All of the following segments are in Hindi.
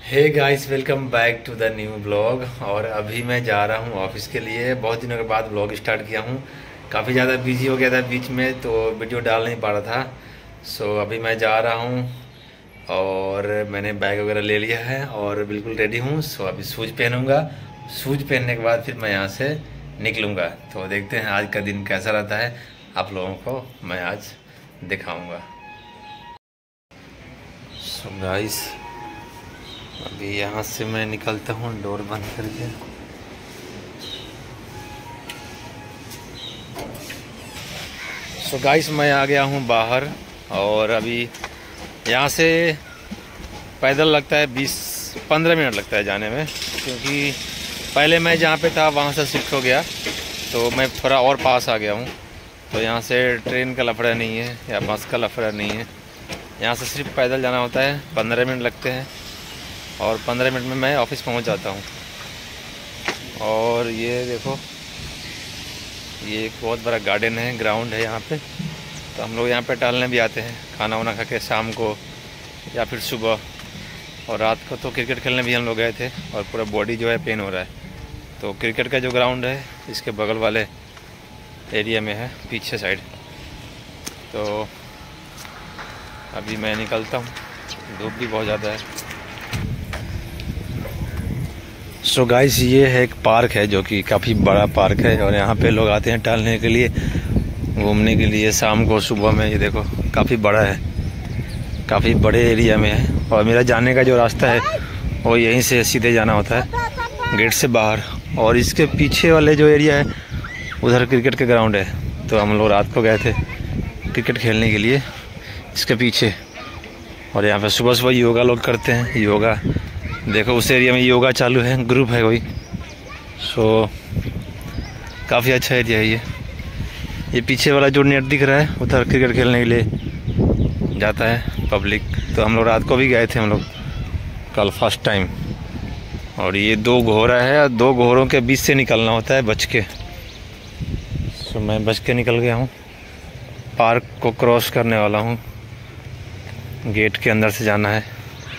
Hey guys, welcome back to the new blog. और अभी मैं जा रहा हूँ ऑफिस के लिए। बहुत दिनों के बाद ब्लॉग स्टार्ट किया हूँ। काफ़ी ज़्यादा बिजी हो गया था बीच में, तो वीडियो डाल नहीं पा रहा था। अभी मैं जा रहा हूँ और मैंने बैग वगैरह ले लिया है और बिल्कुल रेडी हूँ। अभी शूज़ पहनूँगा। शूज़ पहनने के बाद फिर मैं यहाँ से निकलूँगा। तो देखते हैं आज का दिन कैसा रहता है, आप लोगों को मैं आज दिखाऊँगा। गाइस, अभी यहाँ से मैं निकलता हूँ डोर बंद करके। गाइस, मैं आ गया हूँ बाहर और अभी यहाँ से पैदल लगता है 20-15 मिनट लगता है जाने में, क्योंकि पहले मैं जहाँ पे था वहाँ से शिफ्ट हो गया, तो मैं थोड़ा और पास आ गया हूँ। तो यहाँ से ट्रेन का लफड़ा नहीं है या बस का लफड़ा नहीं है। यहाँ से सिर्फ पैदल जाना होता है, 15 मिनट लगते हैं और 15 मिनट में मैं ऑफिस पहुंच जाता हूं। और ये देखो, ये एक बहुत बड़ा गार्डन है, ग्राउंड है यहाँ पे। तो हम लोग यहाँ पे टहलने भी आते हैं, खाना वाना खा के शाम को या फिर सुबह। और रात को तो क्रिकेट खेलने भी हम लोग गए थे और पूरा बॉडी जो है पेन हो रहा है। तो क्रिकेट का जो ग्राउंड है इसके बगल वाले एरिया में है, पीछे साइड। तो अभी मैं निकलता हूँ, धूप भी बहुत ज़्यादा है। गाइस, ये है एक पार्क है जो कि काफ़ी बड़ा पार्क है और यहाँ पे लोग आते हैं टहलने के लिए, घूमने के लिए शाम को सुबह में। ये देखो काफ़ी बड़ा है, काफ़ी बड़े एरिया में है। और मेरा जाने का जो रास्ता है वो यहीं से सीधे जाना होता है गेट से बाहर। और इसके पीछे वाले जो एरिया है उधर क्रिकेट के ग्राउंड है। तो हम लोग रात को गए थे क्रिकेट खेलने के लिए इसके पीछे। और यहाँ पर सुबह सुबह योगा लोग करते हैं, योगा देखो उस एरिया में योगा चालू है, ग्रुप है कोई। काफ़ी अच्छा एरिया है ये पीछे वाला जो नेट दिख रहा है उधर क्रिकेट खेलने के लिए जाता है पब्लिक। तो हम लोग रात को भी गए थे, हम लोग कल फर्स्ट टाइम। और ये 2 घोड़ा है और 2 घोड़ों के बीच से निकलना होता है बच के। मैं बच के निकल गया हूँ, पार्क को क्रॉस करने वाला हूँ, गेट के अंदर से जाना है।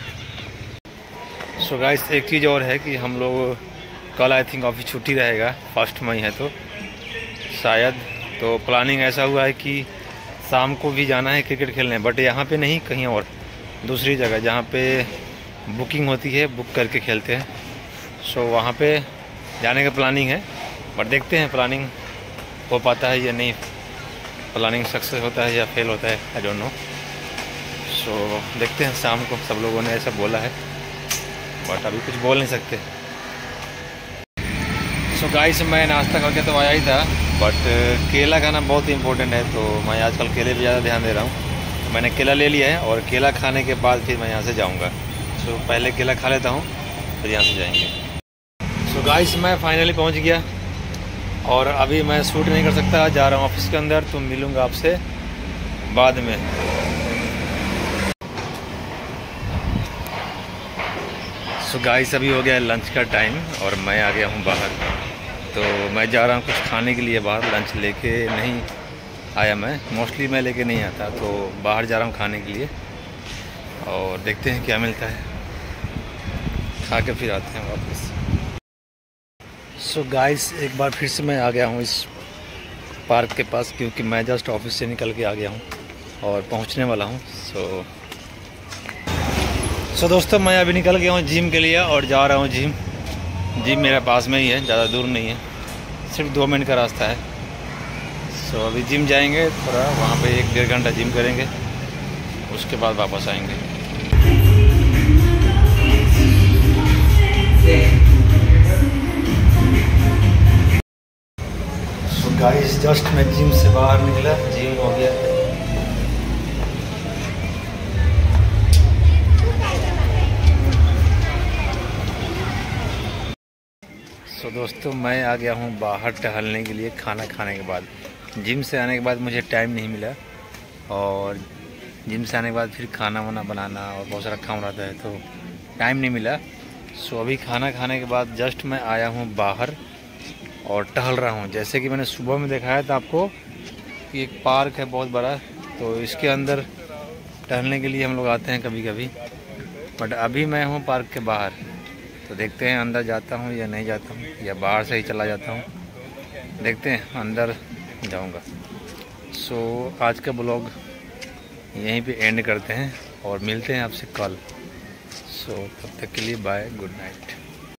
गाइस, एक चीज़ और है कि हम लोग कल आई थिंक ऑफिस छुट्टी रहेगा, 1 मई है तो शायद। तो प्लानिंग ऐसा हुआ है कि शाम को भी जाना है क्रिकेट खेलने, बट यहाँ पे नहीं, कहीं और दूसरी जगह जहाँ पे बुकिंग होती है, बुक करके खेलते हैं। वहाँ पे जाने का प्लानिंग है, बट देखते हैं प्लानिंग हो पाता है या नहीं, प्लानिंग सक्सेस होता है या फेल होता है, आई डोंट नो। देखते हैं शाम को, सब लोगों ने ऐसा बोला है बट अभी कुछ बोल नहीं सकते। गाइस, मैं नाश्ता करके तो आया ही था, बट केला खाना बहुत इंपॉर्टेंट है, तो मैं आजकल केले पे ज़्यादा ध्यान दे रहा हूँ। मैंने केला ले लिया है और केला खाने के बाद फिर मैं यहाँ से जाऊँगा। पहले केला खा लेता हूँ, फिर यहाँ से जाएंगे। गाइस, मैं फाइनली पहुँच गया और अभी मैं शूट नहीं कर सकता, जा रहा हूँ ऑफिस के अंदर। तो मिलूँगा आपसे बाद में। गाइस, अभी हो गया है लंच का टाइम और मैं आ गया हूँ बाहर। तो मैं जा रहा हूँ कुछ खाने के लिए बाहर। लंच लेके नहीं आया मैं, मोस्टली मैं लेके नहीं आता, तो बाहर जा रहा हूँ खाने के लिए और देखते हैं क्या मिलता है, खा के फिर आते हैं वापस। गाइस, एक बार फिर से मैं आ गया हूँ इस पार्क के पास, क्योंकि मैं जस्ट ऑफिस से निकल के आ गया हूँ और पहुँचने वाला हूँ। दोस्तों, मैं अभी निकल गया हूँ जिम के लिए और जा रहा हूँ जिम। जिम मेरे पास में ही है, ज़्यादा दूर नहीं है, सिर्फ 2 मिनट का रास्ता है। अभी जिम जाएंगे, थोड़ा वहाँ पे 1-1.5 घंटा जिम करेंगे, उसके बाद वापस आएंगे। गाइस, जस्ट मैं जिम से बाहर निकला, जिम हो गया। दोस्तों, मैं आ गया हूँ बाहर टहलने के लिए खाना खाने के बाद। जिम से आने के बाद मुझे टाइम नहीं मिला और जिम से आने के बाद फिर खाना वाना बनाना और बहुत सारा काम रहता है, तो टाइम नहीं मिला। अभी खाना खाने के बाद जस्ट मैं आया हूँ बाहर और टहल रहा हूँ। जैसे कि मैंने सुबह में दिखाया था आपको कि एक पार्क है बहुत बड़ा, तो इसके अंदर टहलने के लिए हम लोग आते हैं कभी कभी। बट अभी मैं हूँ पार्क के बाहर, तो देखते हैं अंदर जाता हूँ या नहीं जाता हूँ, या बाहर से ही चला जाता हूँ। देखते हैं, अंदर जाऊँगा। सो आज का ब्लॉग यहीं पे एंड करते हैं और मिलते हैं आपसे कल। सो तब तक के लिए बाय, गुड नाइट।